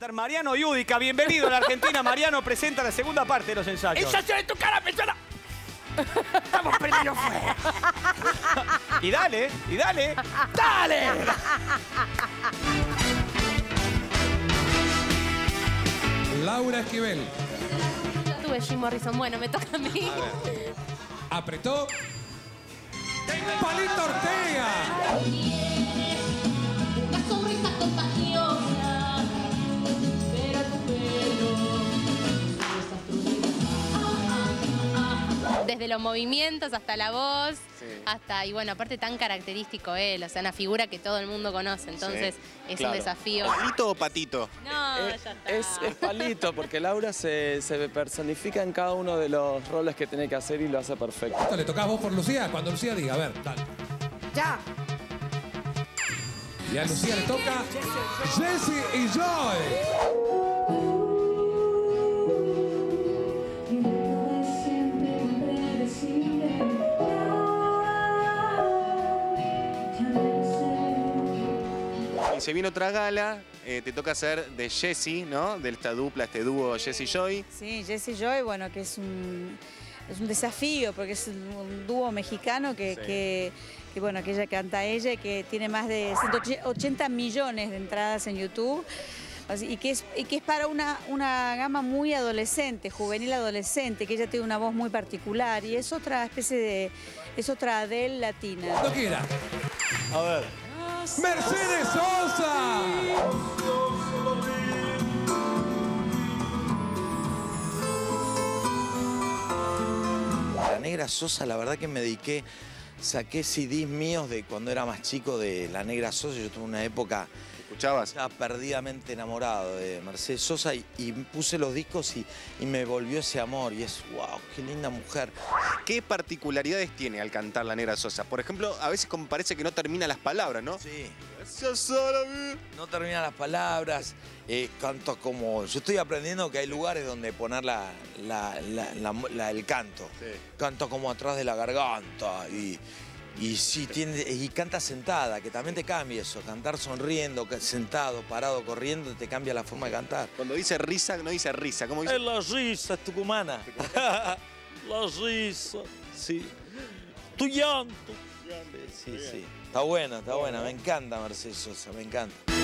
estar Mariano Yudica. Bienvenido a la Argentina. Mariano presenta la segunda parte de los ensayos. ¡Ensayo de tu cara, persona! ¡Estamos prendidos fuego! Y dale, y dale. ¡Dale! Laura Esquivel. Tuve Jim Morrison. Bueno, me toca a mí. Apretó. Palito Ortega. Una sonrisa contagiosa, pero tu pelo. Desde los movimientos hasta la voz, hasta, y bueno, aparte tan característico él, o sea, una figura que todo el mundo conoce, entonces es un desafío. ¿Palito o patito? No, ya está. Es palito, porque Laura se personifica en cada uno de los roles que tiene que hacer y lo hace perfecto. Esto le tocás vos por Lucía, cuando Lucía diga, a ver, dale. ¡Ya! Y a Lucía le toca Jessie y Joy. Y se viene otra gala, te toca hacer de Jessie, ¿no? De esta dupla, este dúo Jessie Joy. Sí, Jessie Joy, bueno, que es un desafío, porque es un dúo mexicano que bueno, que ella canta ella y que tiene más de 180 millones de entradas en YouTube. Y que es para una gama muy adolescente, juvenil adolescente, que ella tiene una voz muy particular y es otra especie de... es otra Adele latina. Cuando quiera. A ver. Mercedes Sosa. La Negra Sosa, la verdad que me dediqué, saqué CDs míos de cuando era más chico de La Negra Sosa. Yo tuve una época... ¿Escuchabas? Estaba perdidamente enamorado de Mercedes Sosa y puse los discos y me volvió ese amor. Y es, wow, qué linda mujer. ¿Qué particularidades tiene al cantar La Negra Sosa? Por ejemplo, a veces como parece que no termina las palabras, ¿no? Sí. Sosa, No terminan las palabras. Canto como... Yo estoy aprendiendo que hay lugares donde poner el canto. Sí. Canto como atrás de la garganta y sí, y canta sentada, que también te cambia eso. Cantar sonriendo, sentado, parado, corriendo, te cambia la forma de cantar. Cuando dice risa, no dice risa. ¿Cómo dice? Es la risa, es tucumana. La risa, sí. Tu llanto. Sí, sí. Está buena, me encanta Mercedes Sosa, me encanta.